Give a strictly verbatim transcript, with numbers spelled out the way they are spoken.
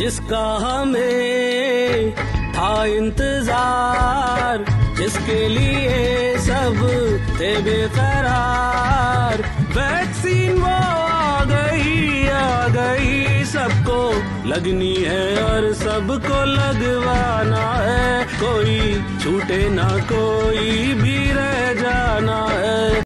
जिसका हमें था इंतजार, जिसके लिए सब थे बेकरार। वैक्सीन वो आ गई आ गई, सबको लगनी है और सबको लगवाना है, कोई छूटे ना कोई भी रह जाना है।